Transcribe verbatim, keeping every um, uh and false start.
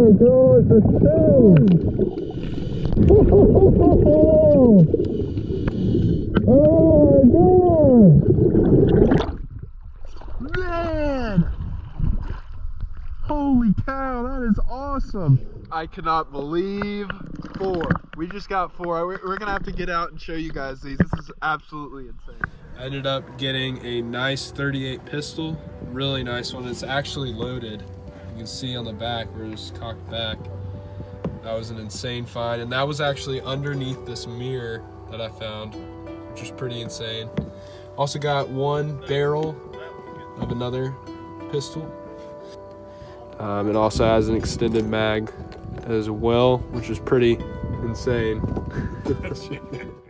my gosh, it's two! Oh my god! Man! Holy cow, that is awesome! I cannot believe four. We just got four. We're, we're gonna have to get out and show you guys these. This is absolutely insane. I ended up getting a nice thirty-eight pistol, really nice one. It's actually loaded. You can see on the back where it's cocked back. That was an insane find, and that was actually underneath this mirror that I found, which is pretty insane. Also got one barrel of another pistol. Um, it also has an extended mag as well, which is pretty insane.